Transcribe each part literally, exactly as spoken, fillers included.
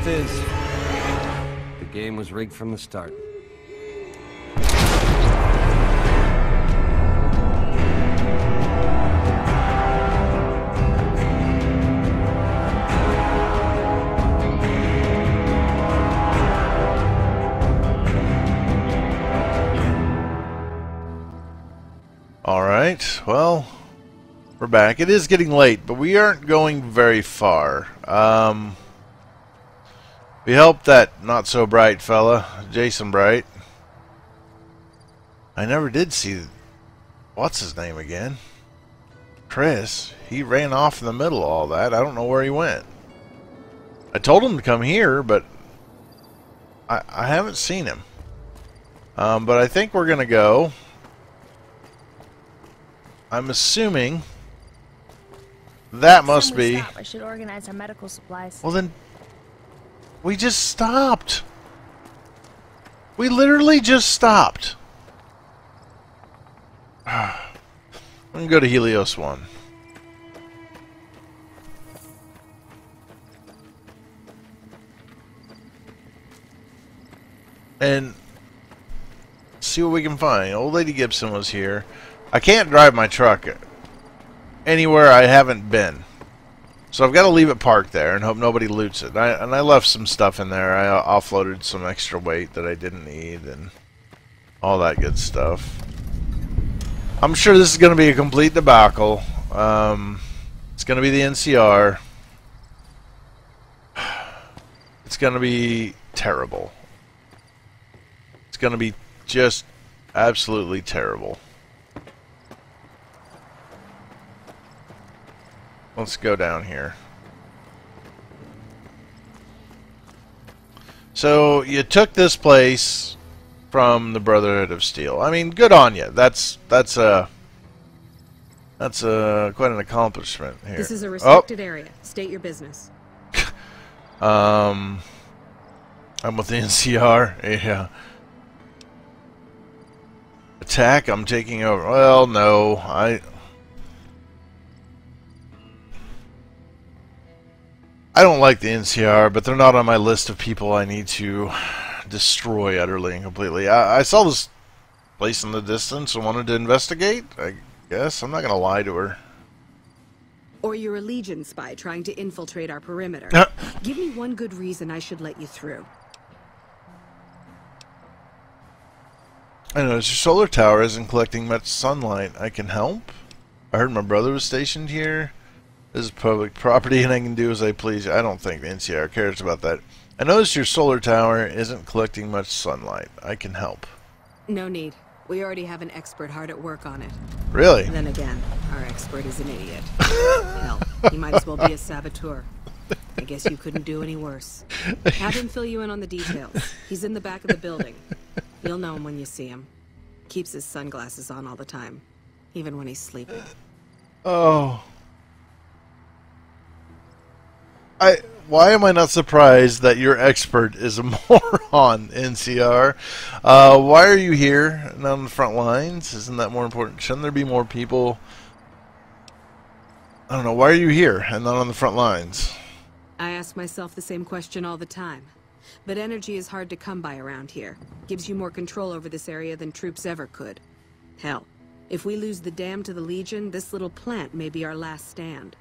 Truth is, the game was rigged from the start. Alright, well, we're back. It is getting late, but we aren't going very far. Um, we helped that not-so-bright fella, Jason Bright. I never did see... What's his name again? Chris. He ran off in the middle of all that. I don't know where he went. I told him to come here, but I, I haven't seen him. Um, but I think we're going to go... I'm assuming that must be. Stop. I should organize our medical supplies. Well then, we just stopped. We literally just stopped. I'm gonna go to Helios one. And see what we can find. Old Lady Gibson was here. I can't drive my truck anywhere I haven't been. So I've got to leave it parked there and hope nobody loots it. I, and I left some stuff in there. I offloaded some extra weight that I didn't need and all that good stuff. I'm sure this is going to be a complete debacle. Um, it's going to be the N C R. It's going to be terrible. It's going to be just absolutely terrible. Let's go down here. So you took this place from the Brotherhood of Steel. I mean, good on you. That's that's a that's a quite an accomplishment here. This is a restricted oh. area. State your business. um, I'm with the N C R. Yeah. Attack. I'm taking over. Well, no, I. I don't like the N C R, but they're not on my list of people I need to destroy utterly and completely. I, I saw this place in the distance and wanted to investigate. I guess I'm not going to lie to her. Or you're a Legion spy trying to infiltrate our perimeter. Give me one good reason I should let you through. I noticed your solar tower isn't collecting much sunlight. I can help? I heard my brother was stationed here. This is public property and I can do as I please. I don't think the N C R cares about that. I noticed your solar tower isn't collecting much sunlight. I can help. No need. We already have an expert hard at work on it. Really? Then again, our expert is an idiot. Hell, he might as well be a saboteur. I guess you couldn't do any worse. Have him fill you in on the details. He's in the back of the building. You'll know him when you see him. Keeps his sunglasses on all the time, even when he's sleeping. Oh. I why am I not surprised that your expert is a moron, N C R? Uh, why are you here, not on the front lines? Isn't that more important? Shouldn't there be more people? I don't know. Why are you here and not on the front lines? I ask myself the same question all the time. But energy is hard to come by around here. Gives you more control over this area than troops ever could. Hell, if we lose the dam to the Legion, this little plant may be our last stand.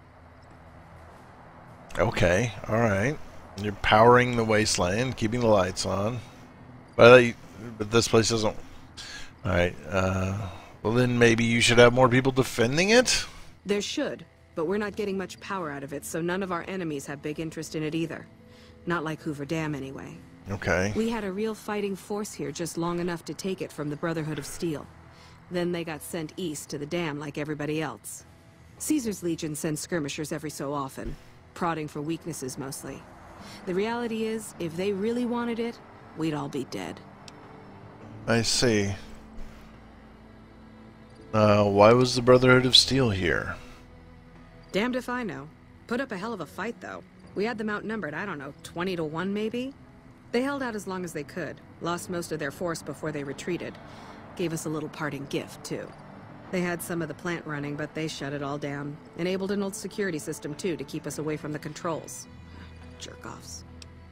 Okay, alright. You're powering the wasteland, keeping the lights on. But, I, but this place doesn't... Alright, uh... well then maybe you should have more people defending it? There should, but we're not getting much power out of it, so none of our enemies have big interest in it either. Not like Hoover Dam, anyway. Okay. We had a real fighting force here just long enough to take it from the Brotherhood of Steel. Then they got sent east to the dam like everybody else. Caesar's Legion sends skirmishers every so often. Prodding for weaknesses, mostly. The reality is, if they really wanted it, we'd all be dead. I see. Uh, why was the Brotherhood of Steel here? Damned if I know. Put up a hell of a fight, though. We had them outnumbered, I don't know, twenty to one maybe? They held out as long as they could. Lost most of their force before they retreated. Gave us a little parting gift, too. They had some of the plant running, but they shut it all down. Enabled an old security system, too, to keep us away from the controls. Jerk-offs.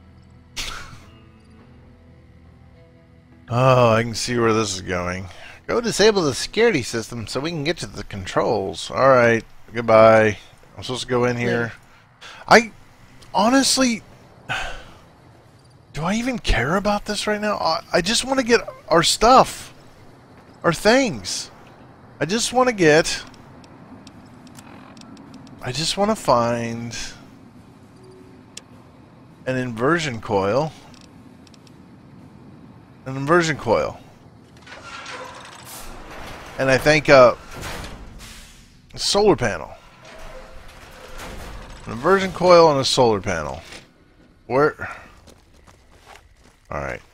Oh, I can see where this is going. Go disable the security system so we can get to the controls. Alright, goodbye. I'm supposed to go in here. I honestly... Do I even care about this right now? I, I just want to get our stuff. Our things. I just want to get... I just want to find... an inversion coil. An inversion coil. And I think uh, a solar panel. An inversion coil and a solar panel. Where? Alright.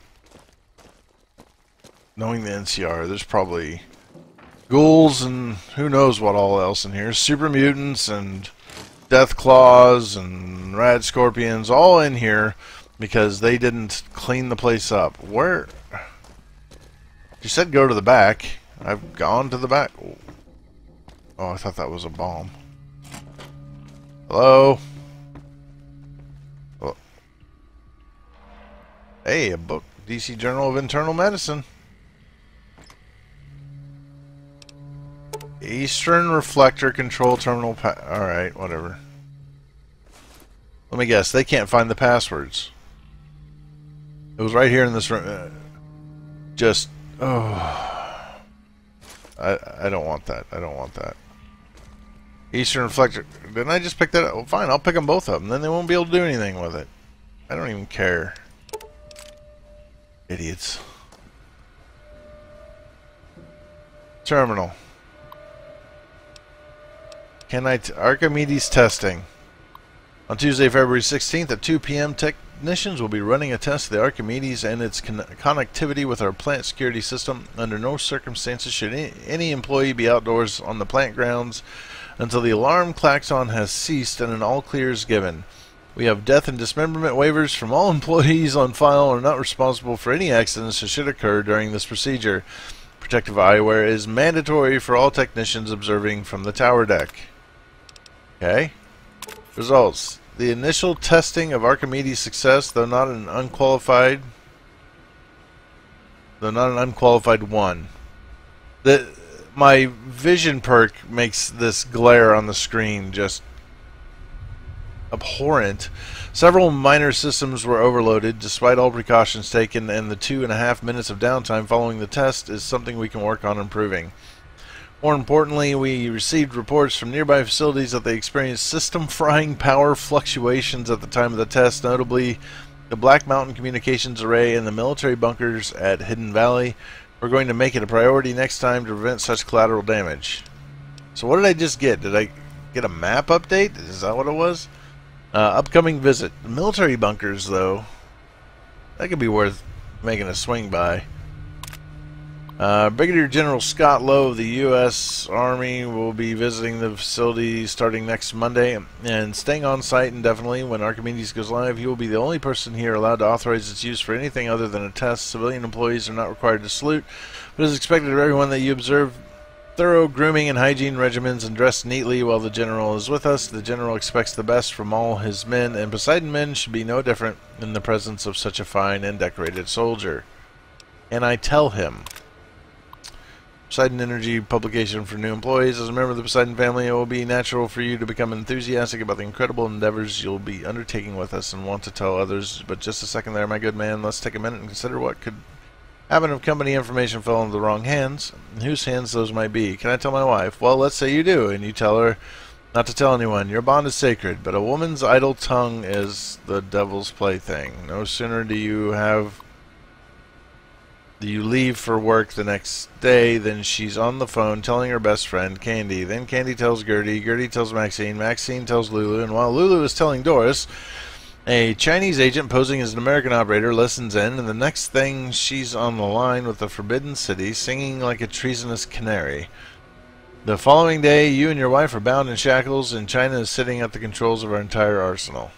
Knowing the N C R, there's probably ghouls and who knows what all else in here. Super mutants and death claws and rad scorpions all in here because they didn't clean the place up. Where? You said go to the back. I've gone to the back. Oh, I thought that was a bomb. Hello? Oh. Hey, a book. D C Journal of Internal Medicine. Eastern Reflector Control Terminal pa- Alright, whatever. Let me guess. They can't find the passwords. It was right here in this room. Uh, just... Oh... I, I don't want that. I don't want that. Eastern Reflector. Didn't I just pick that up? Well, fine. I'll pick them both up. And then they won't be able to do anything with it. I don't even care. Idiots. Terminal. Can I... T Archimedes testing. On Tuesday, February sixteenth at two P M Technicians will be running a test of the Archimedes and its con connectivity with our plant security system. Under no circumstances should any, any employee be outdoors on the plant grounds until the alarm klaxon has ceased and an all clear is given. We have death and dismemberment waivers from all employees on file and are not responsible for any accidents that should occur during this procedure. Protective eyewear is mandatory for all technicians observing from the tower deck. Okay. Results. The initial testing of Archimedes' success, though not an unqualified, though not an unqualified one. The my vision perk makes this glare on the screen just abhorrent. Several minor systems were overloaded, despite all precautions taken, and the two and a half minutes of downtime following the test is something we can work on improving. More importantly, we received reports from nearby facilities that they experienced system-frying power fluctuations at the time of the test, notably the Black Mountain Communications Array and the military bunkers at Hidden Valley. We're going to make it a priority next time to prevent such collateral damage. So what did I just get? Did I get a map update? Is that what it was? Uh, upcoming visit. The military bunkers, though, that could be worth making a swing by. Uh, Brigadier General Scott Lowe of the U S Army will be visiting the facility starting next Monday and staying on site indefinitely. When Archimedes goes live, he will be the only person here allowed to authorize its use for anything other than a test. Civilian employees are not required to salute, but it is expected of everyone that you observe thorough grooming and hygiene regimens and dress neatly while the General is with us. The General expects the best from all his men, and Poseidon men should be no different in the presence of such a fine and decorated soldier. And I tell him... Poseidon Energy publication for new employees. As a member of the Poseidon family, it will be natural for you to become enthusiastic about the incredible endeavors you'll be undertaking with us and want to tell others. But just a second there, my good man. Let's take a minute and consider what could happen if company information fell into the wrong hands. And whose hands those might be. Can I tell my wife? Well, let's say you do, and you tell her not to tell anyone. Your bond is sacred, but a woman's idle tongue is the devil's plaything. No sooner do you have... You leave for work the next day, then she's on the phone telling her best friend, Candy. Then Candy tells Gertie, Gertie tells Maxine, Maxine tells Lulu, and while Lulu is telling Doris, a Chinese agent posing as an American operator listens in, and the next thing she's on the line with the Forbidden City, singing like a treasonous canary. The following day, you and your wife are bound in shackles, and China is sitting at the controls of our entire arsenal.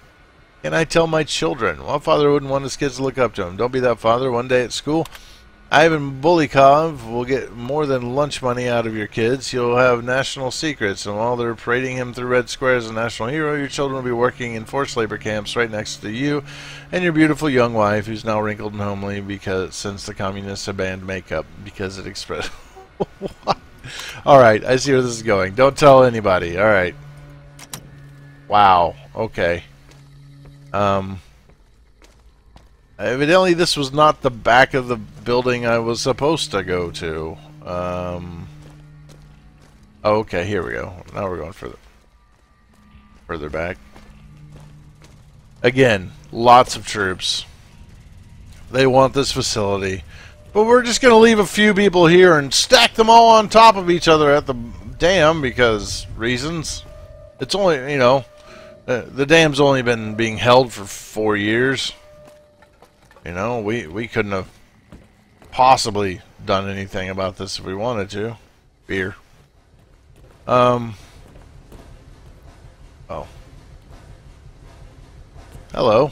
Can I tell my children? What father wouldn't want his kids to look up to him? Don't be that father. One day at school, Ivan Bulikov will get more than lunch money out of your kids. He'll have national secrets, and while they're parading him through Red Square as a national hero, your children will be working in forced labor camps right next to you and your beautiful young wife, who's now wrinkled and homely because since the communists have banned makeup because it expressed. What? All right, I see where this is going. Don't tell anybody. All right. Wow. Okay. Um. Evidently, this was not the back of the building I was supposed to go to. Um. Oh, okay, here we go. Now we're going further, further back. Again, lots of troops. They want this facility. But we're just going to leave a few people here and stack them all on top of each other at the dam because reasons. It's only, you know, uh, the dam's only been being held for four years. You know, we, we couldn't have possibly done anything about this if we wanted to. Beer. Um. Oh. Hello.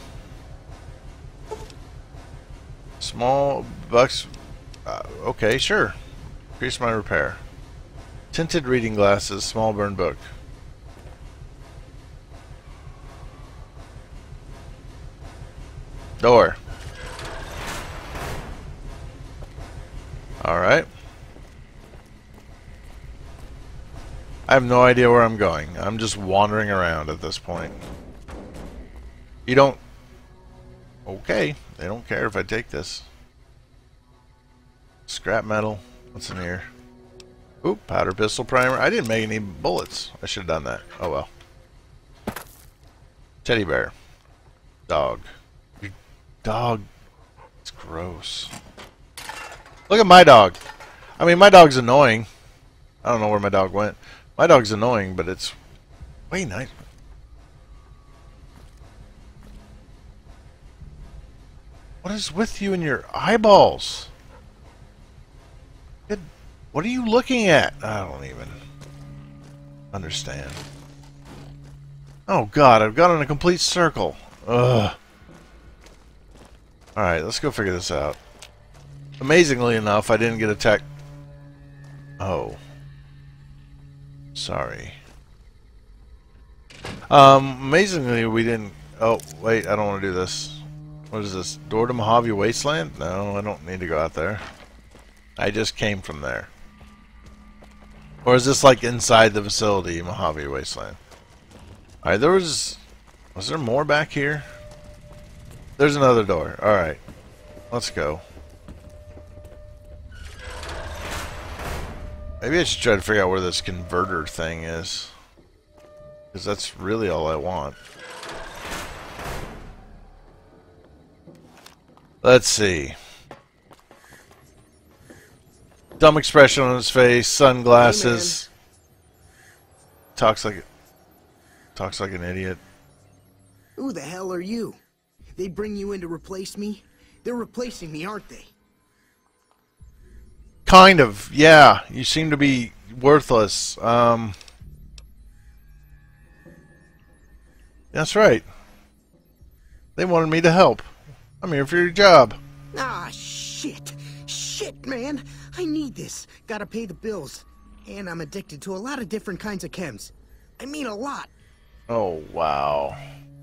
Small bucks. Uh, okay, sure. Increase my repair. Tinted reading glasses, small burn book. Door. Alright. I have no idea where I'm going. I'm just wandering around at this point. You don't... Okay. They don't care if I take this. Scrap metal. What's in here? Oop, powder pistol primer. I didn't make any bullets. I should have done that. Oh well. Teddy bear. Dog. Your dog. It's gross. Look at my dog. I mean, my dog's annoying. I don't know where my dog went. My dog's annoying, but it's way nice. What is with you and your eyeballs? Good. What are you looking at? I don't even understand. Oh god, I've got in a complete circle. Ugh. Alright, let's go figure this out. Amazingly enough, I didn't get attacked. Oh. Sorry. Um, amazingly we didn't... Oh, wait, I don't want to do this. What is this? Door to Mojave Wasteland? No, I don't need to go out there. I just came from there. Or is this like inside the facility, Mojave Wasteland? Alright, there was... Was there more back here? There's another door. Alright. Let's go. Maybe I should try to figure out where this converter thing is. Because that's really all I want. Let's see. Dumb expression on his face, sunglasses. Hey, talks like talks like an idiot. Who the hell are you? They bring you in to replace me? They're replacing me, aren't they? Kind of, yeah. You seem to be worthless. Um, that's right. They wanted me to help. I'm here for your job. Ah, shit. Shit, man. I need this. Gotta pay the bills. And I'm addicted to a lot of different kinds of chems. I mean a lot. Oh, wow.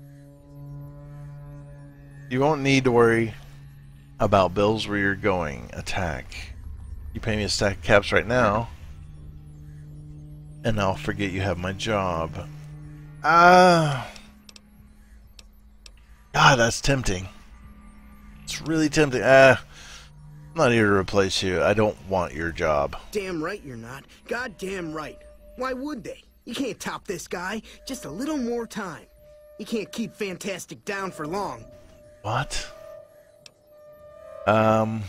You won't need to worry about bills where you're going. Attack. You pay me a stack of caps right now, and I'll forget you have my job. Ah. Uh, God, that's tempting. It's really tempting. Ah. Uh, I'm not here to replace you. I don't want your job. Damn right you're not. Goddamn right. Why would they? You can't top this guy. Just a little more time. You can't keep Fantastic down for long. What? Um...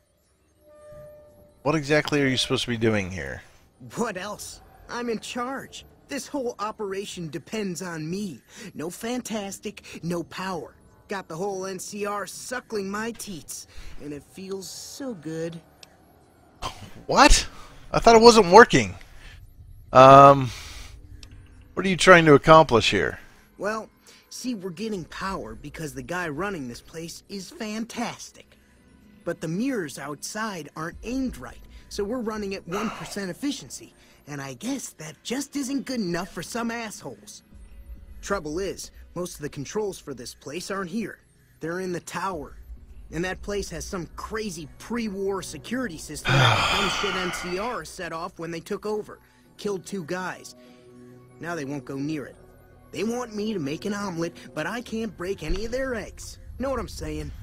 What exactly are you supposed to be doing here? What else? I'm in charge. This whole operation depends on me. No Fantastic, no power. Got the whole N C R suckling my teats, and it feels so good. What? I thought it wasn't working. Um, what are you trying to accomplish here? Well, see, we're getting power because the guy running this place is fantastic. But the mirrors outside aren't aimed right, so we're running at one percent efficiency. And I guess that just isn't good enough for some assholes. Trouble is, most of the controls for this place aren't here. They're in the tower. And that place has some crazy pre-war security system that dumb shit N C R set off when they took over. Killed two guys. Now they won't go near it. They want me to make an omelet, but I can't break any of their eggs. Know what I'm saying?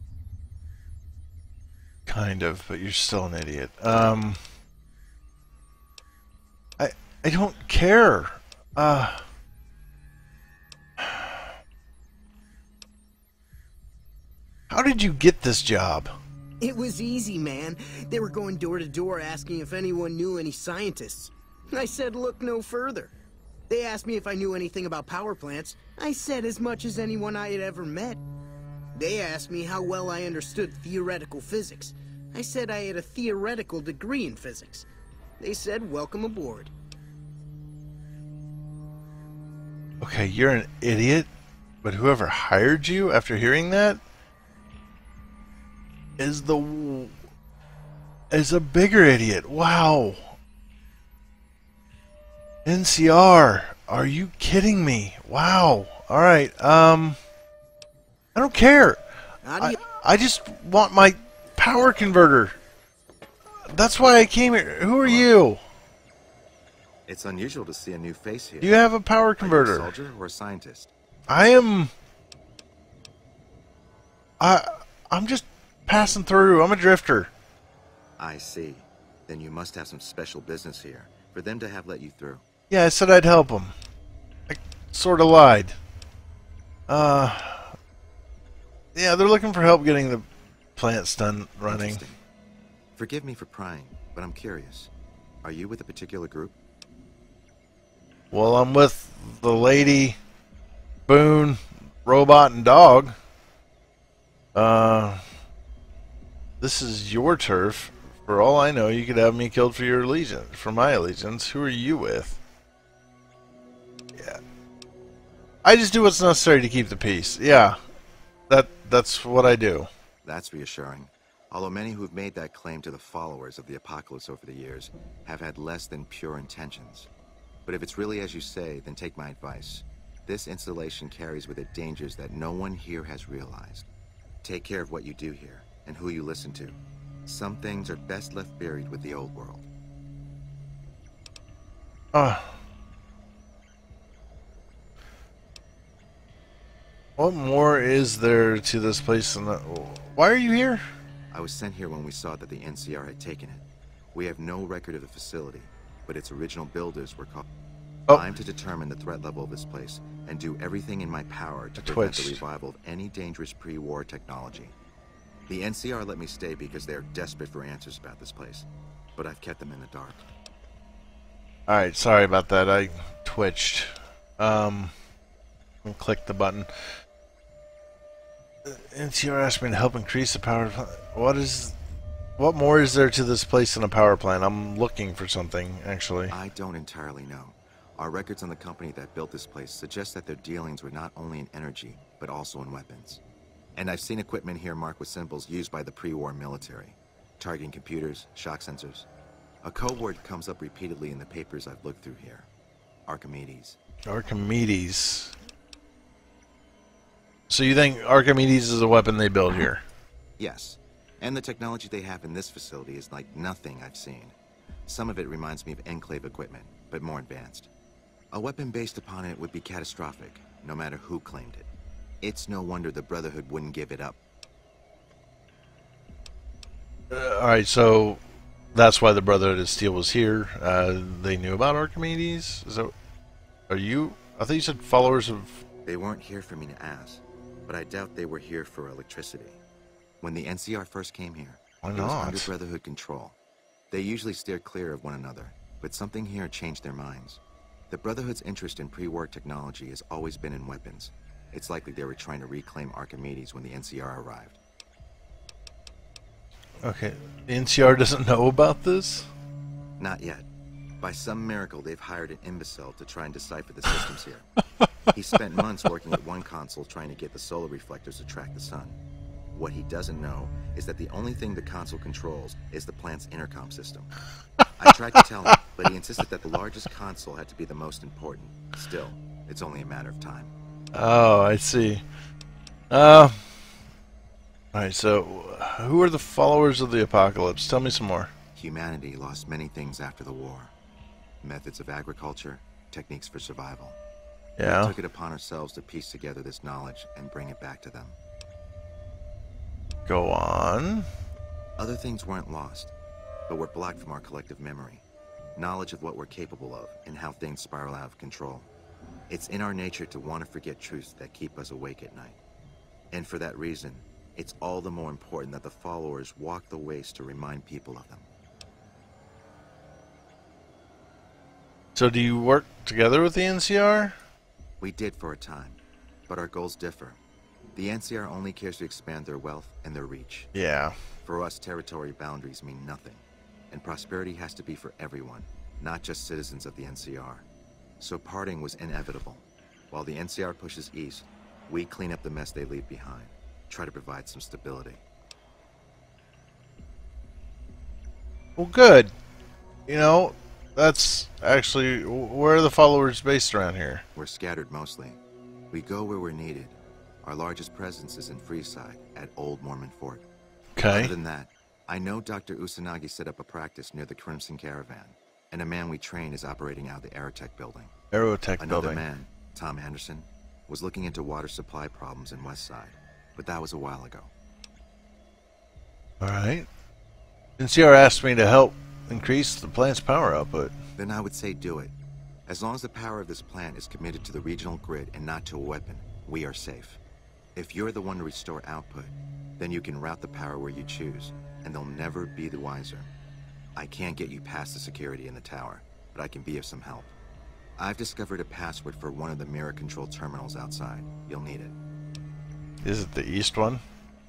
Kind of, but you're still an idiot. Um, I I don't care. Uh, how did you get this job? It was easy, man. They were going door to door asking if anyone knew any scientists. I said, look no further. They asked me if I knew anything about power plants. I said as much as anyone I had ever met. They asked me how well I understood theoretical physics. I said I had a theoretical degree in physics. They said, welcome aboard. Okay, you're an idiot, but whoever hired you after hearing that is the is a bigger idiot. Wow. N C R, are you kidding me? Wow. All right. Um, I don't care. I, I just want my power converter. That's why I came here. Who are you? It's unusual to see a new face here. You have a power Are you converter. a soldier or a scientist? I am. I I'm just passing through. I'm a drifter. I see. Then you must have some special business here for them to have let you through. Yeah, I said I'd help them. I sort of lied. Uh, yeah, they're looking for help getting the plants done running. Interesting. Forgive me for prying, but I'm curious. Are you with a particular group? Well, I'm with the lady, Boone, robot, and dog. Uh, this is your turf. For all I know, you could have me killed for your allegiance, for my allegiance. Who are you with? Yeah. I just do what's necessary to keep the peace. Yeah. That that's what I do. That's reassuring. Although many who've made that claim to the followers of the apocalypse over the years have had less than pure intentions. But if it's really as you say, then take my advice. This installation carries with it dangers that no one here has realized. Take care of what you do here, and who you listen to. Some things are best left buried with the old world. Uh, what more is there to this place than that? Why are you here? I was sent here when we saw that the N C R had taken it. We have no record of the facility, but its original builders were caught. Oh. I'm to determine the threat level of this place and do everything in my power to I prevent twitched. the revival of any dangerous pre-war technology. The N C R let me stay because they are desperate for answers about this place, but I've kept them in the dark. Alright, sorry about that. I twitched. Um, and clicked the button. N C R asked me to help increase the power. What is... What more is there to this place than a power plant? I'm looking for something, actually. I don't entirely know. Our records on the company that built this place suggest that their dealings were not only in energy, but also in weapons. And I've seen equipment here marked with symbols used by the pre-war military. Targeting computers, shock sensors. A code word comes up repeatedly in the papers I've looked through here. Archimedes. Archimedes. So you think Archimedes is a weapon they build here? Yes. And the technology they have in this facility is like nothing I've seen. Some of it reminds me of Enclave equipment, but more advanced. A weapon based upon it would be catastrophic, no matter who claimed it. It's no wonder the Brotherhood wouldn't give it up. Uh, Alright, so that's why the Brotherhood of Steel was here. Uh, they knew about Archimedes? Is that, are you... I thought you said followers of... They weren't here for me to ask, but I doubt they were here for electricity. When the N C R first came here, Why it was not? under Brotherhood control. They usually steer clear of one another, but something here changed their minds. The Brotherhood's interest in pre-war technology has always been in weapons. It's likely they were trying to reclaim Archimedes when the N C R arrived. Okay, the N C R doesn't know about this? Not yet. By some miracle, they've hired an imbecile to try and decipher the systems here. He spent months working at one console trying to get the solar reflectors to track the sun. What he doesn't know is that the only thing the console controls is the plant's intercom system. I tried to tell him, but he insisted that the largest console had to be the most important. Still, it's only a matter of time. Oh, I see. Uh, Alright, so who are the followers of the apocalypse? Tell me some more. Humanity lost many things after the war. Methods of agriculture, techniques for survival. Yeah. We took it upon ourselves to piece together this knowledge and bring it back to them. Go on. Other things weren't lost, but were blocked from our collective memory. Knowledge of what we're capable of and how things spiral out of control. It's in our nature to want to forget truths that keep us awake at night. And for that reason, it's all the more important that the followers walk the waste to remind people of them. So do you work together with the N C R? We did for a time, but our goals differ. The N C R only cares to expand their wealth and their reach. Yeah. For us, territory boundaries mean nothing, and prosperity has to be for everyone, not just citizens of the N C R. So parting was inevitable. While the N C R pushes east, we clean up the mess they leave behind, try to provide some stability. Well, good. You know, that's actually, where are the followers based around here? We're scattered mostly. We go where we're needed. Our largest presence is in Freeside, at Old Mormon Fort. Okay. Other than that, I know Doctor Usanagi set up a practice near the Crimson Caravan, and a man we train is operating out of the Aerotech building. Aerotech Another building. man, Tom Anderson, was looking into water supply problems in Westside, but that was a while ago. Alright. N C R asked me to help increase the plant's power output. Then I would say do it. As long as the power of this plant is committed to the regional grid and not to a weapon, we are safe. If you're the one to restore output, then you can route the power where you choose, and they'll never be the wiser. I can't get you past the security in the tower, but I can be of some help. I've discovered a password for one of the mirror control terminals outside. You'll need it. Is it the east one?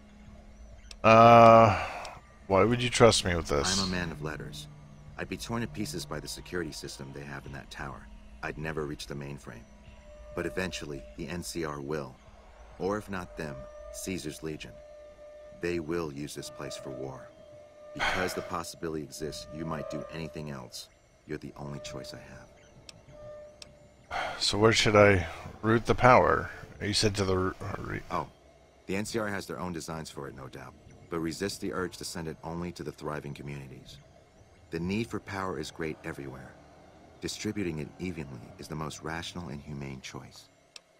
Uh, why would you trust me with this? I'm a man of letters. I'd be torn to pieces by the security system they have in that tower. I'd never reach the mainframe. But eventually, the N C R will. Or if not them, Caesar's Legion. They will use this place for war. Because the possibility exists you might do anything else, you're the only choice I have. So where should I route the power? You said to the... Re Oh, the N C R has their own designs for it, no doubt, but resist the urge to send it only to the thriving communities. The need for power is great everywhere. Distributing it evenly is the most rational and humane choice.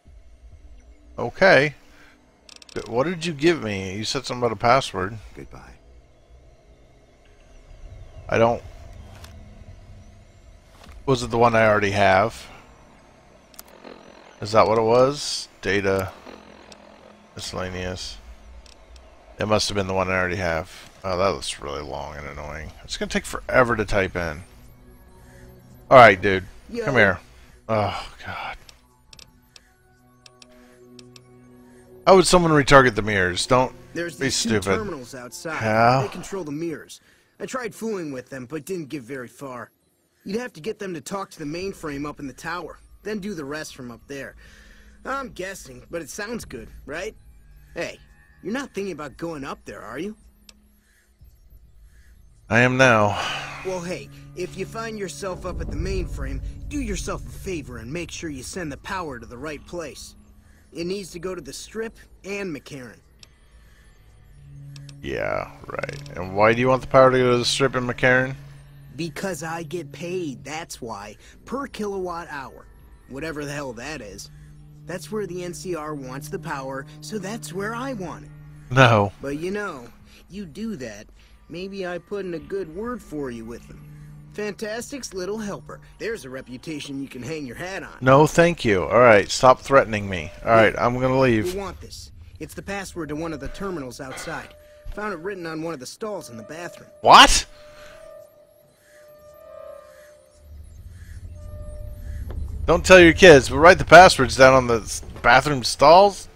Okay. What did you give me? You said something about a password. Goodbye. I don't... Was it the one I already have? Is that what it was? Data. Miscellaneous. It must have been the one I already have. Oh, that looks really long and annoying. It's going to take forever to type in. Alright, dude. Yo. Come here. Oh, God. How would someone retarget the mirrors? Don't There's be these two stupid. terminals outside. Yeah? They control the mirrors. I tried fooling with them, but didn't get very far. You'd have to get them to talk to the mainframe up in the tower, then do the rest from up there. I'm guessing, but it sounds good, right? Hey, you're not thinking about going up there, are you? I am now. Well, hey, if you find yourself up at the mainframe, do yourself a favor and make sure you send the power to the right place. It needs to go to the Strip and McCarran. Yeah, right. And why do you want the power to go to the Strip and McCarran? Because I get paid, that's why. Per kilowatt hour. Whatever the hell that is. That's where the N C R wants the power, so that's where I want it. No. But you know, you do that, maybe I put in a good word for you with them. Fantastic's little helper. There's a reputation you can hang your hat on. No, thank you. Alright, stop threatening me. Alright, I'm gonna leave. You want this. It's the password to one of the terminals outside. Found it written on one of the stalls in the bathroom. What? Don't tell your kids, but write the passwords down on the bathroom stalls?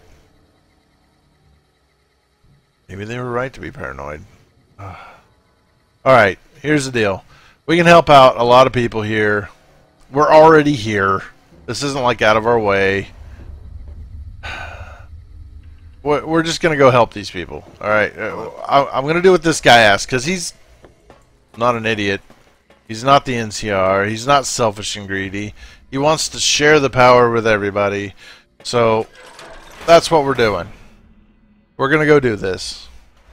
Maybe they were right to be paranoid. Alright, here's the deal. We can help out a lot of people here. We're already here. This isn't like out of our way. We're we're just gonna go help these people. All right. Uh, I, I'm gonna do what this guy asked because he's not an idiot. He's not the N C R. He's not selfish and greedy. He wants to share the power with everybody. So that's what we're doing. We're gonna go do this.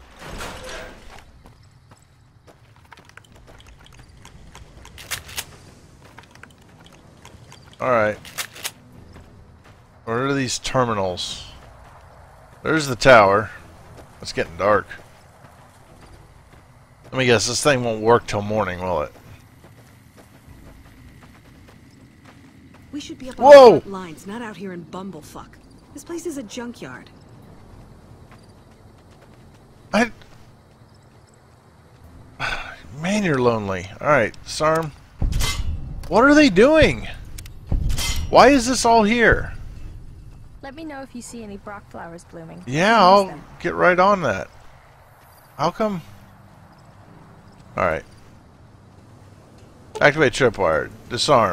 All right. Where are these terminals? There's the tower. It's getting dark. Let me guess, this thing won't work till morning, will it? We should be up Whoa! on the front lines, not out here in Bumblefuck. This place is a junkyard. I... Man, you're lonely. Alright, Sarm. What are they doing? Why is this all here? Let me know if you see any Brock flowers blooming. Yeah, I'll get right on that. How come? Alright. Activate tripwire. Disarm.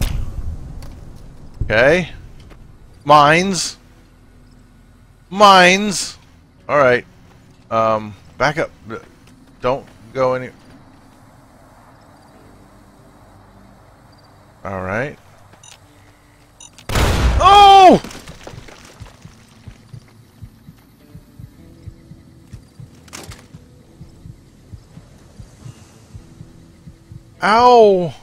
Okay. Mines. Mines. Alright. Um, back up. Don't go any... Alright. Oh! Ow!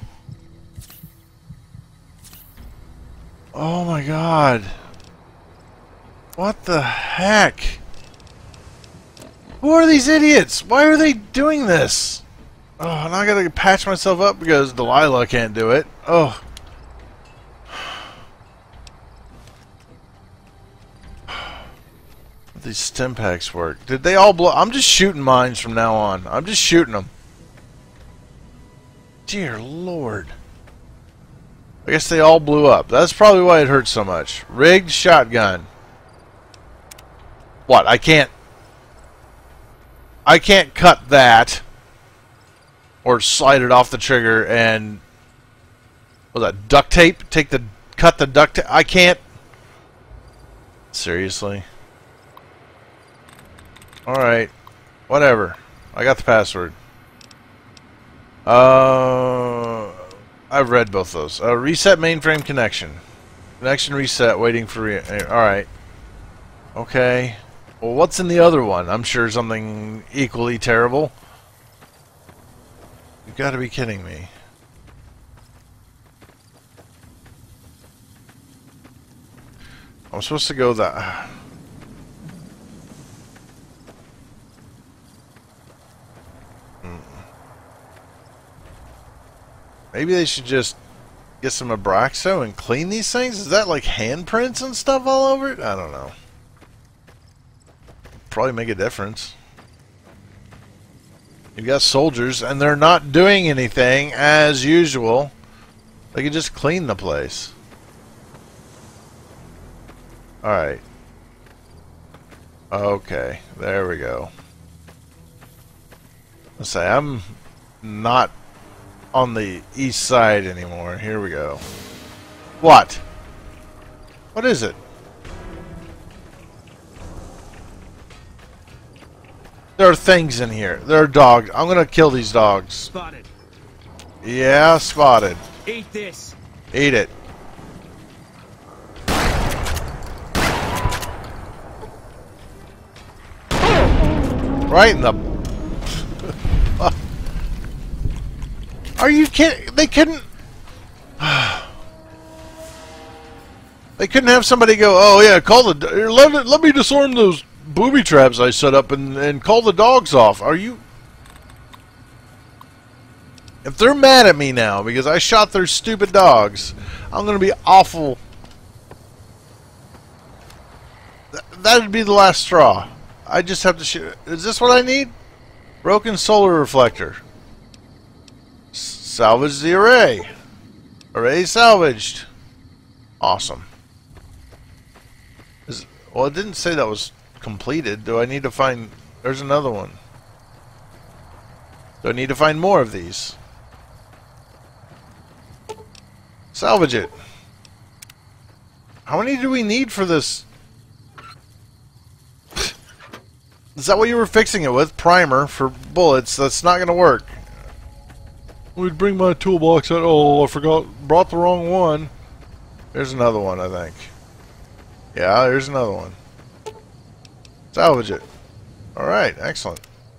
Oh my god. What the heck? Who are these idiots? Why are they doing this? Oh, and I gotta patch myself up because Delilah can't do it. Oh. These stim packs work. Did they all blow? I'm just shooting mines from now on. I'm just shooting them. Dear Lord. I guess they all blew up. That's probably why it hurt so much. Rigged shotgun. What? I can't... I can't cut that. Or slide it off the trigger and... What was that? Duct tape? Take the... Cut the duct tape? I can't... Seriously? Alright. Whatever. I got the password. Uh, I've read both those. Uh, reset mainframe connection. Connection reset, waiting for... Re Alright. Okay. Well, what's in the other one? I'm sure something equally terrible. You've got to be kidding me. I'm supposed to go that... Maybe they should just get some Abraxo and clean these things? Is that like handprints and stuff all over it? I don't know. Probably make a difference. You've got soldiers and they're not doing anything as usual. They could just clean the place. Alright. Okay, there we go. Let's say I'm not on the east side anymore. Here we go. What? What is it? There are things in here. There are dogs. I'm gonna kill these dogs. Spotted. Yeah, spotted. Eat this. Eat it. Right in the... Are you kidding? They couldn't... They couldn't have somebody go, oh yeah, call the... Let, it, let me disarm those booby traps I set up and, and call the dogs off. Are you... If they're mad at me now because I shot their stupid dogs, I'm going to be awful. Th that'd be the last straw. I just have to shoot... Is this what I need? Broken solar reflector. Salvage the array. Array salvaged. Awesome. Is, well, it didn't say that was completed. Do I need to find... There's another one. Do I need to find more of these? Salvage it. How many do we need for this? Is that what you were fixing it with? Primer for bullets? That's not going to work. We'd bring my toolbox out. Oh, I forgot. Brought the wrong one. There's another one, I think. Yeah, there's another one. Salvage it. Alright, excellent.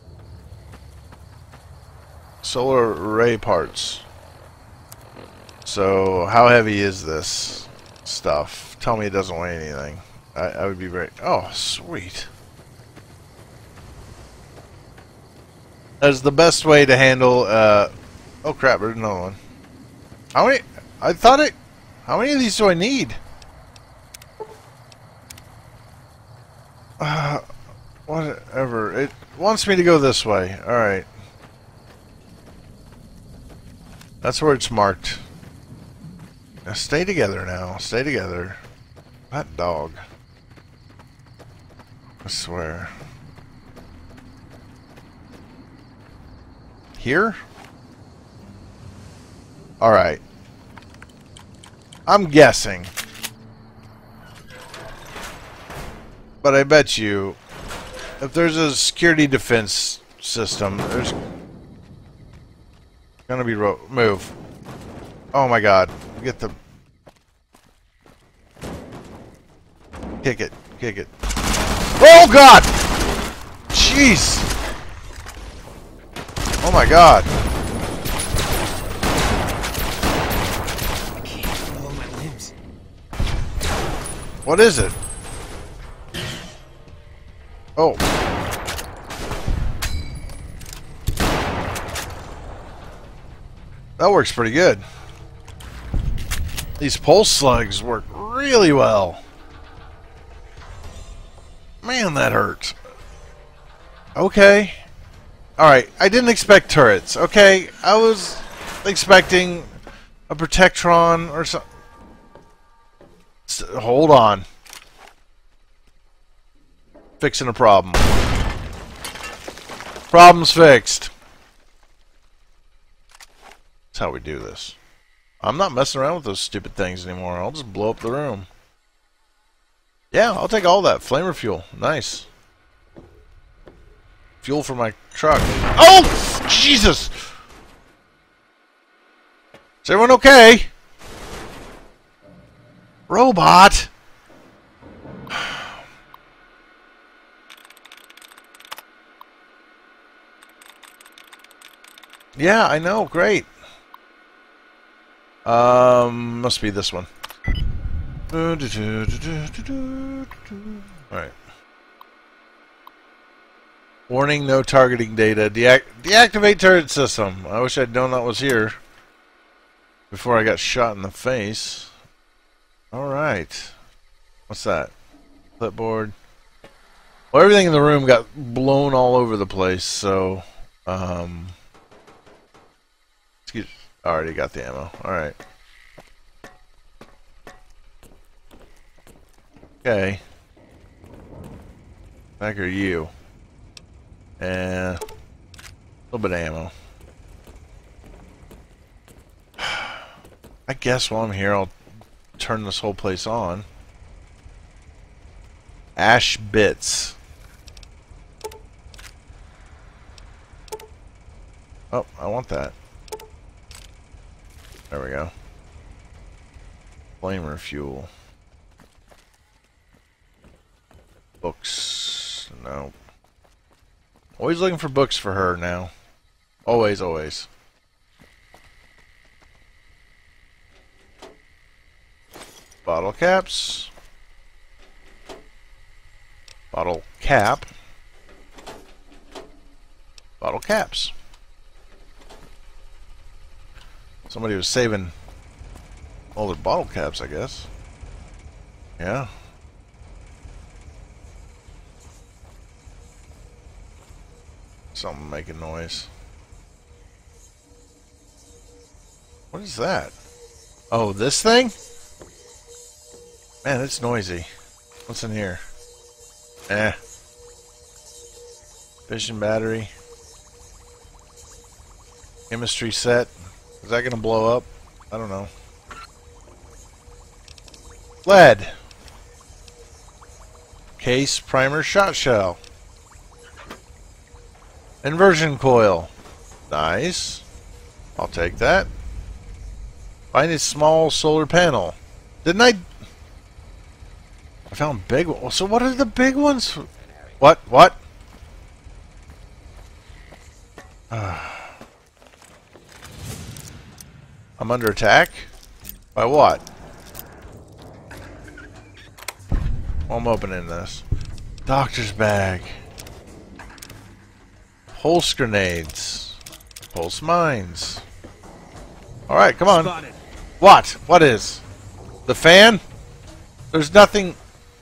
Solar array parts. So, how heavy is this stuff? Tell me it doesn't weigh anything. I, I would be very... Oh, sweet. That's the best way to handle... Uh, oh, crap, there's another one. How many... I thought it... How many of these do I need? Uh, whatever. It wants me to go this way. Alright. That's where it's marked. Now stay together now. Stay together. That dog. I swear. Here? Alright. I'm guessing. But I bet you, if there's a security defense system, there's gonna be ro move. Oh my god. Get the... Kick it. Kick it. Oh god! Jeez! Oh my god. I can't follow my limbs. What is it? Oh. That works pretty good. These pulse slugs work really well. Man, that hurts. Okay. Alright, I didn't expect turrets. Okay, I was expecting a Protectron or something. Hold on. Fixing a problem. Problem's fixed. That's how we do this. I'm not messing around with those stupid things anymore. I'll just blow up the room. Yeah, I'll take all that. Flamer fuel. Nice. Fuel for my truck. Oh! Jesus! Is everyone okay? Robot! Yeah, I know. Great. Um, must be this one. Alright. Warning, no targeting data. Deac deactivate turret system. I wish I'd known that was here before I got shot in the face. Alright. What's that? Clipboard. Well, everything in the room got blown all over the place, so... Um... Excuse... I already got the ammo. Alright. Okay. Back are you. And... a little bit of ammo. I guess while I'm here, I'll turn this whole place on. Ash bits. Oh, I want that. There we go. Flamer fuel. Books. No. Always looking for books for her now. Always, always. Bottle caps. Bottle cap. Bottle caps. Somebody was saving all their bottle caps, I guess. Yeah. Something making noise. What is that? Oh, this thing? Man, it's noisy. What's in here? Eh. Vision battery. Chemistry set. Is that gonna blow up? I don't know. Lead. Case, primer, shot shell. Inversion coil. Nice. I'll take that. Find a small solar panel. Didn't I? I found big ones. So what are the big ones? What? What? Uh, I'm under attack? By what? Well, I'm opening this. Doctor's bag. Pulse grenades. Pulse mines. Alright, come on. Spotted. What? What is? The fan? There's nothing.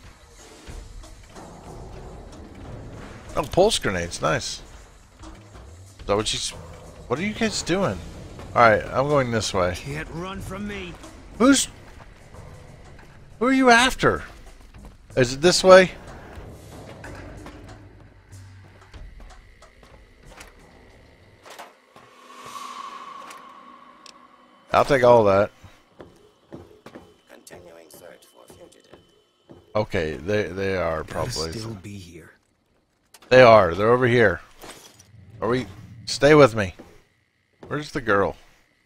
Oh, pulse grenades. Nice. Is that what you... What are you guys doing? Alright, I'm going this way. Can't run from me. Who's... Who are you after? Is it this way? I'll take all that. Continuing search for fugitive. Okay, they they are probably. Gotta still be here. They are. They're over here. Are we? Stay with me. Where's the girl?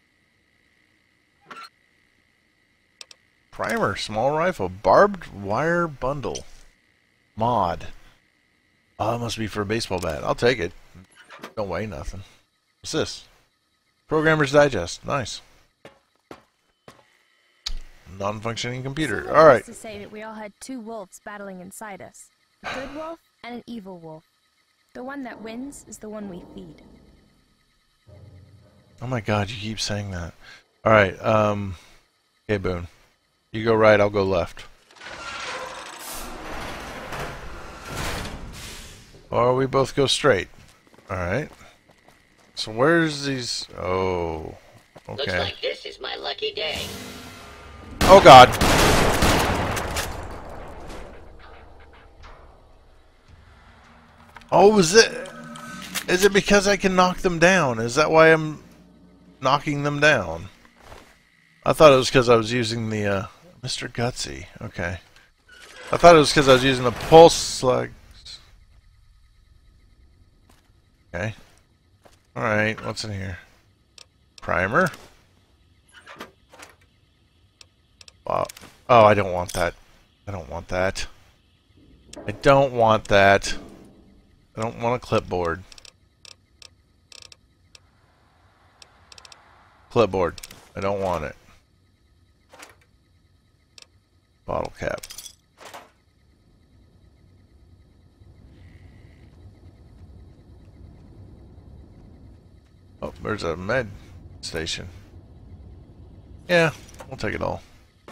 Primer, small rifle, barbed wire bundle, mod. Oh, that must be for a baseball bat. I'll take it. Don't weigh nothing. What's this? Programmer's Digest. Nice. Non-functioning computer. Someone All right. used to say that we all had two wolves battling inside us. A good wolf and an evil wolf. The one that wins is the one we feed. Oh my God, you keep saying that. All right. Um. Okay, Boone. You go right. I'll go left. Or we both go straight. All right. So where's these? Oh. Okay. Looks like this is my lucky day. Oh God. Oh, is it? Is it because I can knock them down? Is that why I'm knocking them down? I thought it was because I was using the uh, Mister Gutsy. Okay. I thought it was because I was using the pulse slugs. Okay. All right. What's in here? Primer. Wow. Oh, I don't want that. I don't want that. I don't want that. I don't want a clipboard. Clipboard. I don't want it. Bottle cap. Oh, there's a med station. Yeah, we'll take it all.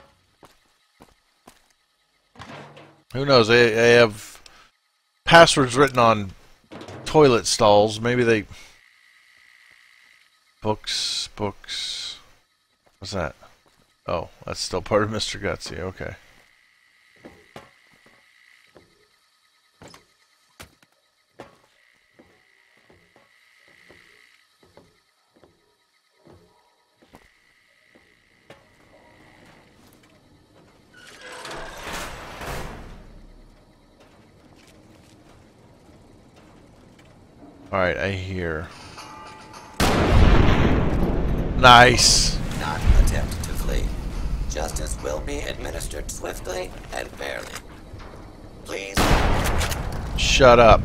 Who knows? They, they have passwords written on toilet stalls. Maybe they... Books, books... What's that? Oh, that's still part of Mister Gutsy. Okay. Alright, I hear. Nice. Not attempt to flee. Justice will be administered swiftly and fairly. Please. Shut up.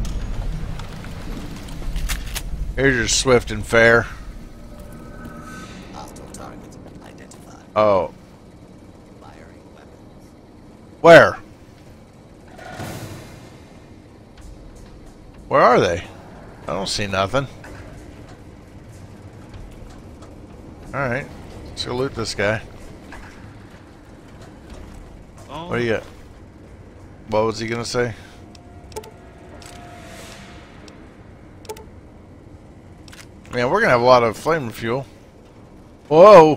Here's your swift and fair. Hostile targets identified. Oh. Firing weapons. Where? Where are they? I don't see nothing. Alright. Let's go loot this guy. Oh. What do you got? What was he gonna say? Man, we're gonna have a lot of flame fuel. Whoa!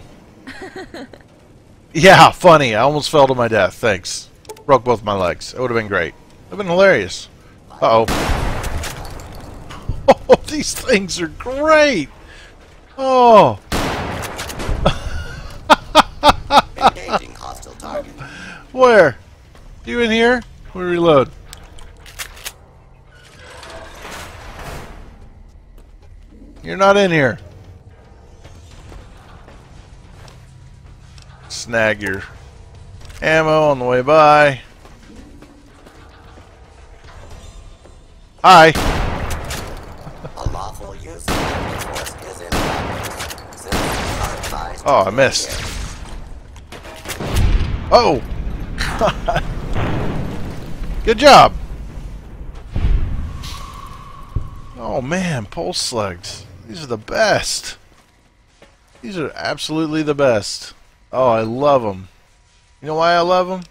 Yeah, funny. I almost fell to my death. Thanks. Broke both my legs. It would have been great. It would have been hilarious. Uh oh. Oh, these things are great! Oh! Engaging hostile target. Where? You in here? We reload. You're not in here. Snag your ammo on the way by. Hi. A lawful use of deadly force is in progress. Citizens are advised. Oh, I missed. Oh! Good job. Oh man, pulse slugs. These are the best. These are absolutely the best. Oh, I love them. You know why I love them?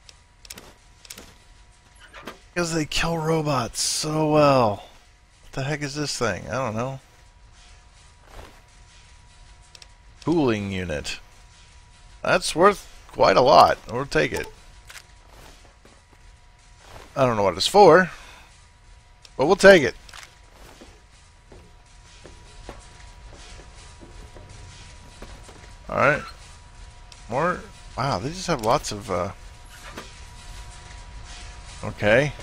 Because they kill robots so well. What the heck is this thing? I don't know. Cooling unit. That's worth quite a lot. We'll take it. I don't know what it's for, but we'll take it. Alright. More. Wow, they just have lots of. Uh... Okay.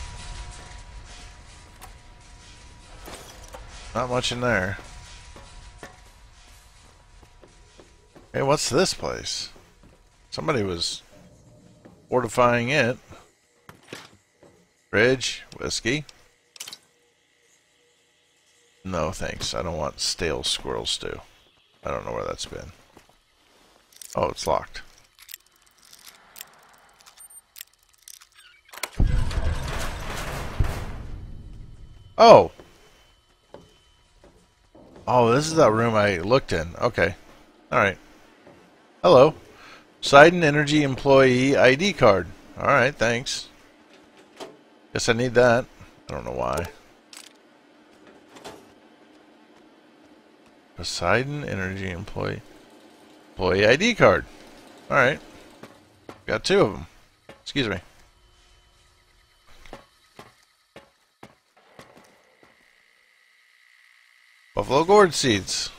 Not much in there. Hey, what's this place? Somebody was fortifying it. Fridge, whiskey. No, thanks. I don't want stale squirrel stew. I don't know where that's been. Oh, it's locked. Oh! Oh, this is that room I looked in. Okay. Alright. Hello. Poseidon Energy Employee I D card. Alright, thanks. Guess I need that. I don't know why. Poseidon Energy Employee Employee I D card. Alright. Got two of them. Excuse me. Buffalo gourd seeds.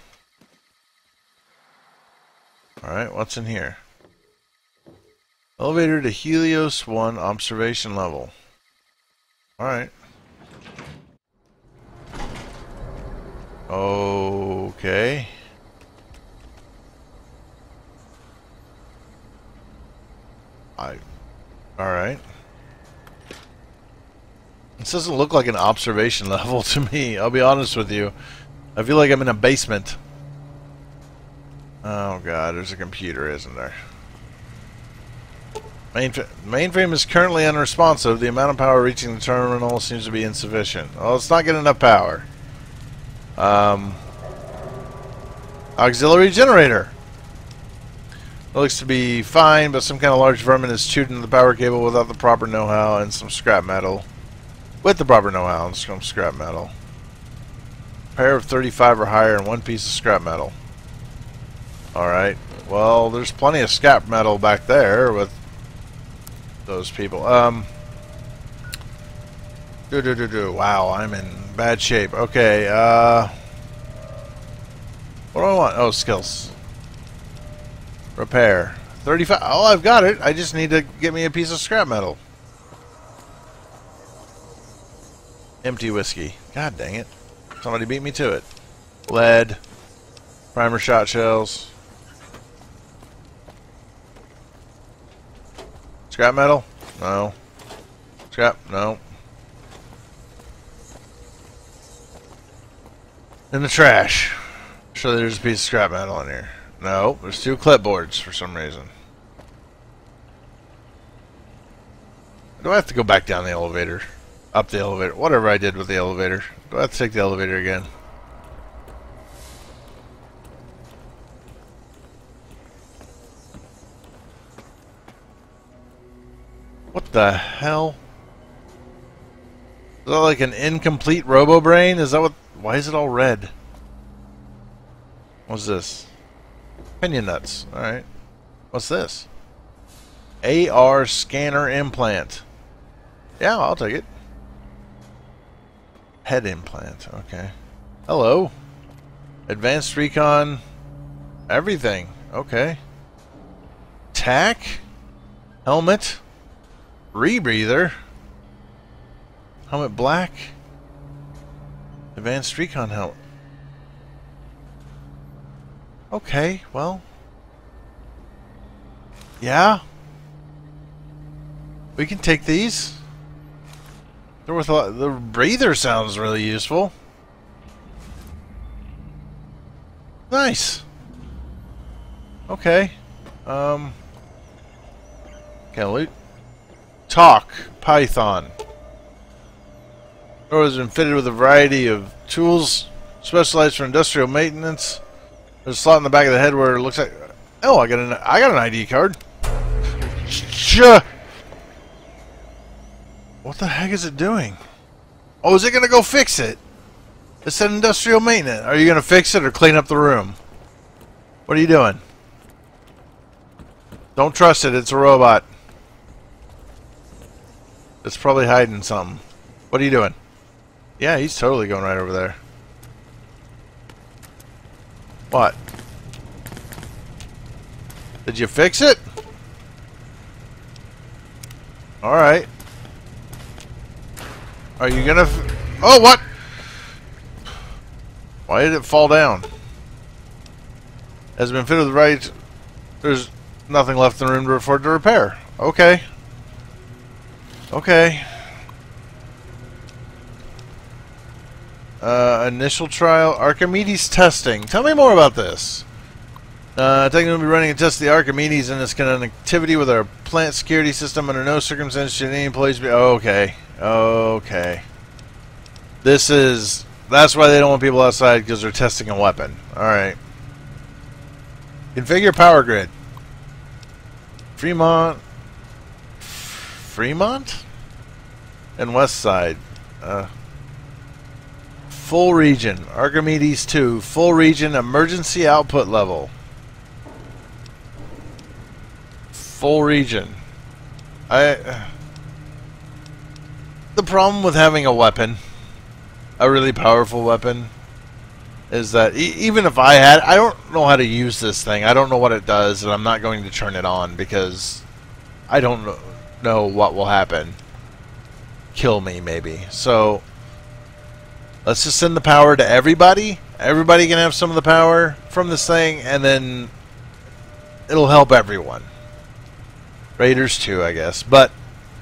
Alright, what's in here? Elevator to Helios one observation level. Alright. Okay. I. Alright. This doesn't look like an observation level to me, I'll be honest with you. I feel like I'm in a basement. Oh god, there's a computer, isn't there? Mainframe, mainframe is currently unresponsive. The amount of power reaching the terminal seems to be insufficient. Well, it's not getting enough power. Um, auxiliary generator. It looks to be fine, but some kind of large vermin has chewed into the power cable without the proper know-how and some scrap metal. With the proper know-how and some scrap metal. A pair of thirty-five or higher and one piece of scrap metal. Alright. Well, there's plenty of scrap metal back there with those people. Um. Do do do do. Wow, I'm in bad shape. Okay. Uh. What do I want? Oh, skills. Repair. thirty-five. Oh, I've got it. I just need to get me a piece of scrap metal. Empty whiskey. God dang it. Somebody beat me to it. Lead. Primer shot shells. Scrap metal? No. Scrap? No. In the trash. Sure, there's a piece of scrap metal in here. No, there's two clipboards for some reason. Do I have to go back down the elevator? Up the elevator? Whatever I did with the elevator. Do I have to take the elevator again? What the hell? Is that like an incomplete robo-brain? Is that what... Why is it all red? What's this? Pinion nuts. Alright. What's this? A R scanner implant. Yeah, I'll take it. Head implant. Okay. Hello. Advanced recon. Everything. Okay. Tack. Helmet. Rebreather. Helmet black. Advanced recon helmet. Okay, well. Yeah. We can take these. They're worth a lot. The breather sounds really useful. Nice. Okay. Um. Can I loot? Talk. Python. Door has been fitted with a variety of tools specialized for industrial maintenance. There's a slot in the back of the head where it looks like. Oh, I got an I got an I D card. Shh. What the heck is it doing? Oh, is it gonna go fix it? It said industrial maintenance. Are you gonna fix it or clean up the room? What are you doing? Don't trust it. It's a robot. It's probably hiding something. What are you doing? Yeah, he's totally going right over there. What? Did you fix it? Alright. Are you gonna... F oh, what? Why did it fall down? Has been fitted with the right... There's nothing left in the room for it to repair. Okay. Okay. Uh, initial trial. Archimedes testing. Tell me more about this. Uh, technically we'll be running a test of the Archimedes and its connectivity with our plant security system. Under no circumstances should any employees be... Oh, okay. Okay. This is... That's why they don't want people outside, because they're testing a weapon. Alright. Configure power grid. Fremont... Fremont? And West Side. Uh... Full region. Archimedes two. Full region emergency output level. Full region. I... Uh, the problem with having a weapon, a really powerful weapon, is that e even if I had... I don't know how to use this thing. I don't know what it does, and I'm not going to turn it on because I don't know what will happen. Kill me, maybe. So... Let's just send the power to everybody. Everybody can have some of the power from this thing, and then it'll help everyone. Raiders too, I guess. But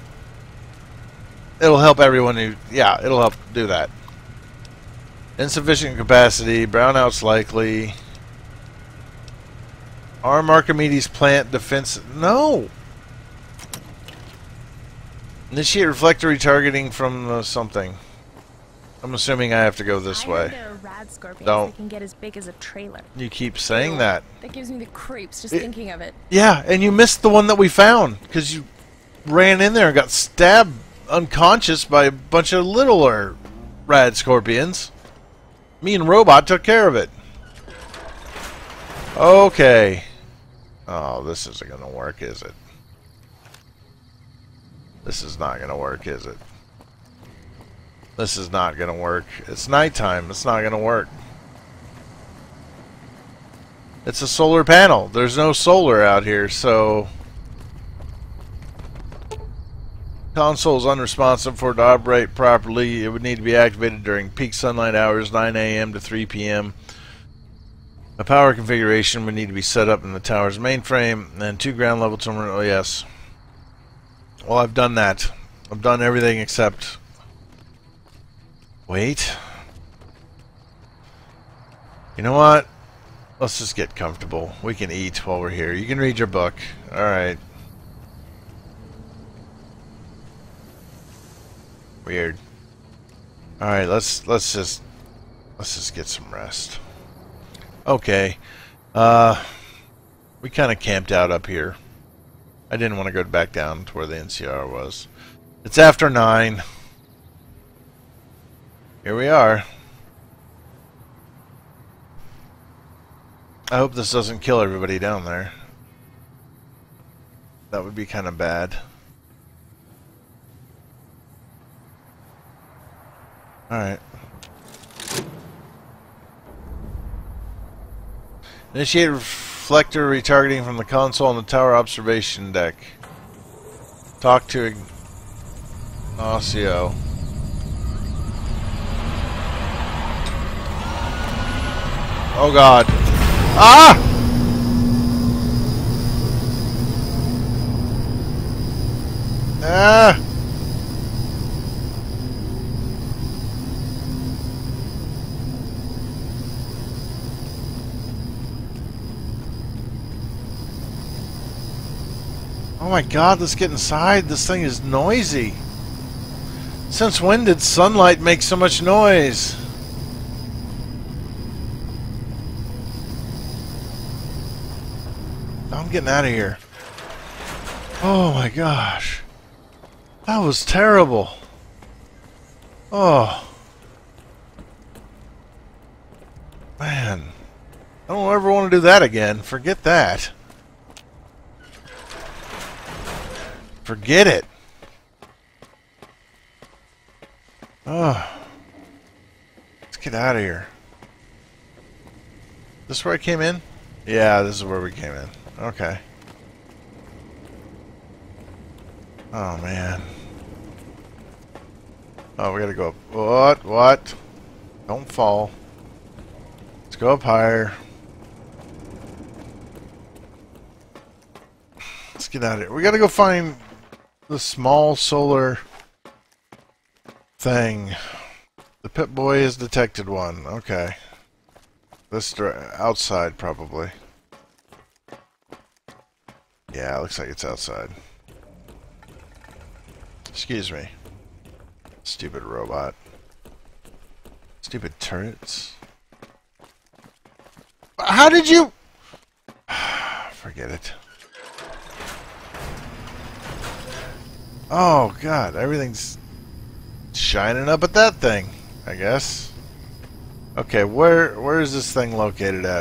it'll help everyone who... Yeah, it'll help do that. Insufficient capacity. Brownouts likely. Arm Archimedes plant defense... No! Initiate reflector retargeting from uh, something. I'm assuming I have to go this I way. There are rad scorpions Don't. that can get as big as a trailer. You keep saying that. That gives me the creeps just It- thinking of it. Yeah, and you missed the one that we found because you ran in there and got stabbed unconscious by a bunch of littler rad scorpions. Me and Robot took care of it. Okay. Oh, this isn't going to work, is it? This is not going to work, is it? This is not going to work. It's nighttime. It's not going to work. It's a solar panel. There's no solar out here, so... Console is unresponsive for it to operate properly. It would need to be activated during peak sunlight hours, nine A M to three P M A power configuration would need to be set up in the tower's mainframe, and two ground level terminal. Oh, yes. Well, I've done that. I've done everything except... Wait. You know what? Let's just get comfortable. We can eat while we're here. You can read your book. Alright. Weird. Alright, let's let's just let's just get some rest. Okay. Uh we kinda camped out up here. I didn't want to go back down to where the N C R was. It's after nine. Here we are. I hope this doesn't kill everybody down there. That would be kind of bad. Alright. Initiate reflector retargeting from the console on the tower observation deck. Talk to Ignacio. Oh god. Ah! Ah! Oh my god, let's get inside. This thing is noisy. Since when did sunlight make so much noise? I'm getting out of here. Oh my gosh. That was terrible. Oh. Man. I don't ever want to do that again. Forget that. Forget it. Oh. Let's get out of here. This is where I came in? Yeah, this is where we came in. Okay. Oh, man. Oh, we gotta go up. What? What? Don't fall. Let's go up higher. Let's get out of here. We gotta go find the small solar thing. The Pip-Boy has detected one. Okay. This outside, probably. Yeah, looks like it's outside. Excuse me. Stupid robot. Stupid turrets. How did you... Forget it. Oh, God. Everything's shining up at that thing, I guess. Okay, where where is this thing located at?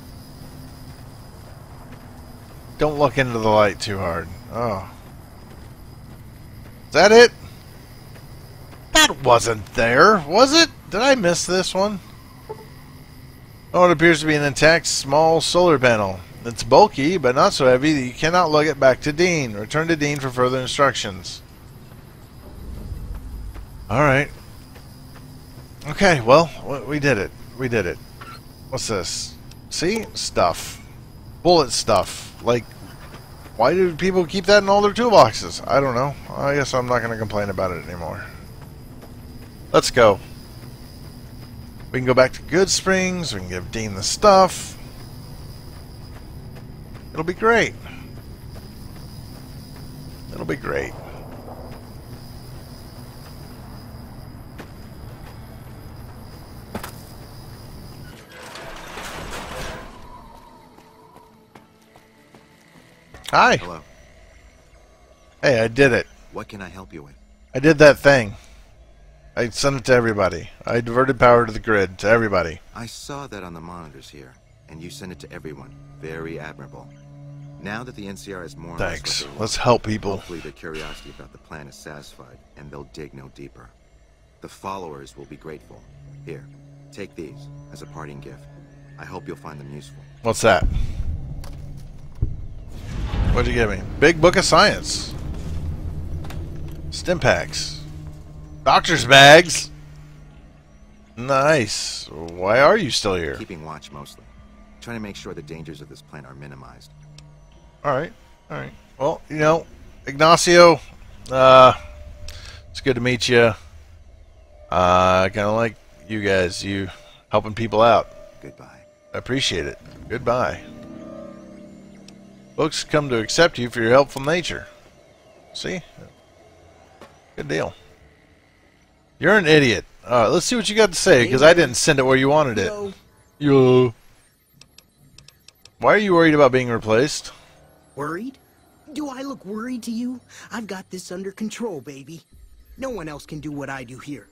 Don't look into the light too hard. Oh. Is that it? That wasn't there, was it? Did I miss this one? Oh, it appears to be an intact small solar panel. It's bulky, but not so heavy that you cannot lug it back to Dean. Return to Dean for further instructions. Alright. Okay, well, we did it. We did it. What's this? See? Stuff. Bullet stuff. Like, why do people keep that in all their toolboxes? I don't know. I guess I'm not going to complain about it anymore. Let's go. We can go back to Good Springs. We can give Dean the stuff. It'll be great. It'll be great. Hi. Hello. Hey, I did it. What can I help you with? I did that thing. I sent it to everybody. I diverted power to the grid, to everybody. I saw that on the monitors here, and you sent it to everyone. Very admirable. Now that the N C R is more or less Thanks. what they Let's want, help people. hopefully their curiosity about the plan is satisfied, and they'll dig no deeper. The followers will be grateful. Here, take these as a parting gift. I hope you'll find them useful. What's that? What'd you give me? Big Book of Science. Stim packs. Doctor's bags. Nice. Why are you still here? Keeping watch mostly. Trying to make sure the dangers of this plan are minimized. Alright. Alright. Well, you know, Ignacio, uh, it's good to meet you. Uh, kind of like you guys, you helping people out. Goodbye. I appreciate it. Goodbye. Folks come to accept you for your helpful nature. See? Good deal. You're an idiot. Alright, let's see what you got to say, because I didn't send it where you wanted it. Yo. Yo. Why are you worried about being replaced? Worried? Do I look worried to you? I've got this under control, baby. No one else can do what I do here.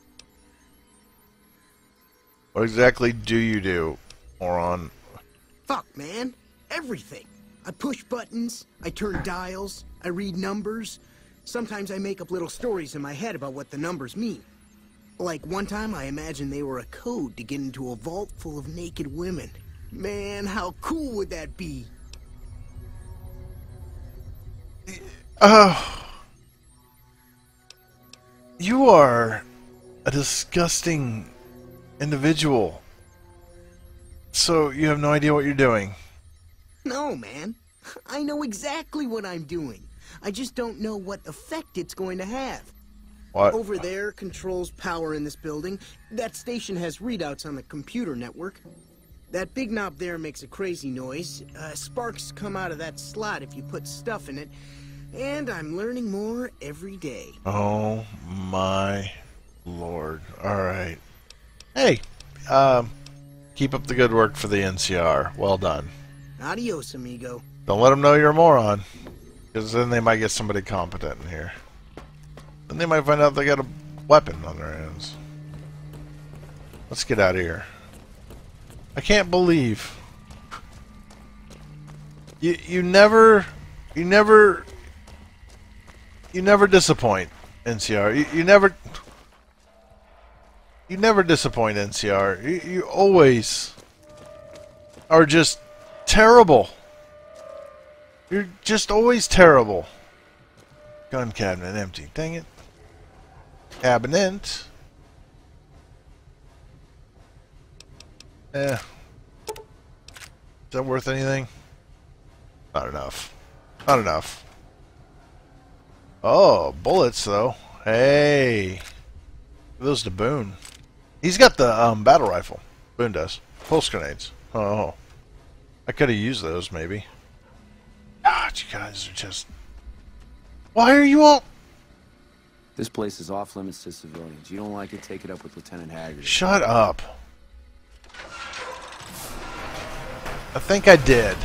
What exactly do you do, moron? Fuck, man. Everything. I push buttons, I turn dials, I read numbers. Sometimes I make up little stories in my head about what the numbers mean. Like one time I imagined they were a code to get into a vault full of naked women. Man, how cool would that be? Oh. You are a disgusting individual. So, you have no idea what you're doing? No, man. I know exactly what I'm doing. I just don't know what effect it's going to have. What? Over there controls power in this building. That station has readouts on the computer network. That big knob there makes a crazy noise. Uh, sparks come out of that slot if you put stuff in it. And I'm learning more every day. Oh my lord. Alright. Hey, um, keep up the good work for the N C R. Well done. Adios, amigo. Don't let them know you're a moron. Because then they might get somebody competent in here. Then they might find out they got a weapon on their hands. Let's get out of here. I can't believe you you never you never you never disappoint, N C R. You, you never you never disappoint, N C R. You, you always are just terrible. You're just always terrible. Gun cabinet empty. Dang it. Cabinet. Eh. Is that worth anything? Not enough. Not enough. Oh, bullets though. Hey. Those to Boone. He's got the um, battle rifle. Boone does. Pulse grenades. Oh. I could have used those maybe. God, you guys are just... Why are you all... This place is off limits to civilians. You don't like it, take it up with Lieutenant Haggard. Shut up. I think I did.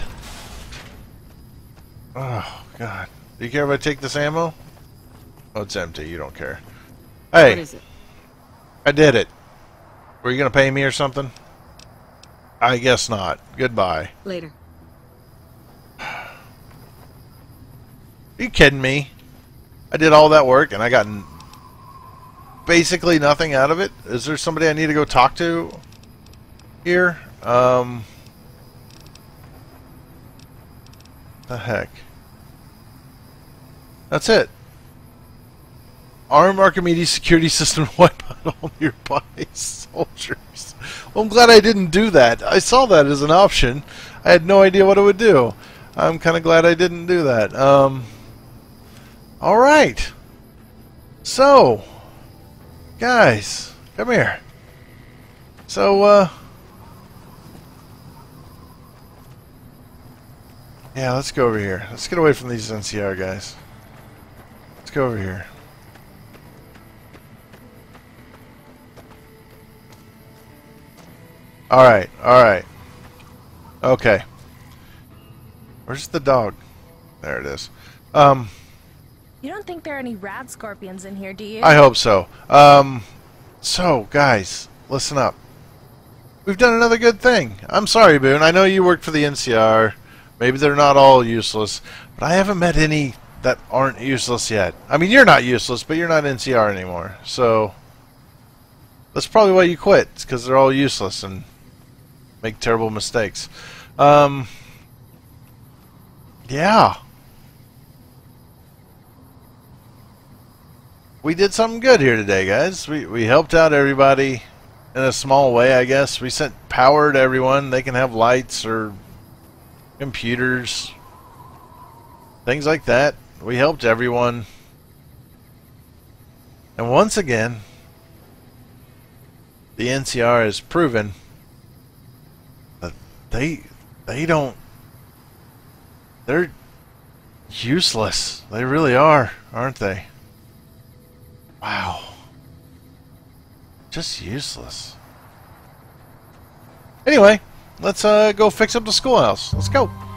Oh, God. Do you care if I take this ammo? Oh, it's empty. You don't care. Hey. What is it? I did it. Were you going to pay me or something? I guess not. Goodbye. Later. Are you kidding me? I did all that work and I got n basically nothing out of it? Is there somebody I need to go talk to here? Um... The heck? That's it. Arm Archimedes security system wipe out all nearby soldiers. Well, I'm glad I didn't do that. I saw that as an option. I had no idea what it would do. I'm kind of glad I didn't do that. Um, Alright. So, guys, come here. So, uh... yeah, let's go over here. Let's get away from these N C R guys. Let's go over here. Alright, alright. Okay. Where's the dog? There it is. Um... You don't think there are any rad scorpions in here, do you? I hope so. Um, so, guys, listen up. We've done another good thing. I'm sorry, Boone. I know you worked for the N C R. Maybe they're not all useless, but I haven't met any that aren't useless yet. I mean, you're not useless, but you're not N C R anymore. So, that's probably why you quit. It's because they're all useless and make terrible mistakes. Um, yeah. We did something good here today, guys. We, we helped out everybody in a small way, I guess. We sent power to everyone. They can have lights or computers, things like that. We helped everyone. And once again, the N C R has proven that they they don't they're useless. They really are, aren't they? Wow. Just useless. Anyway, let's uh, go fix up the schoolhouse. Let's go.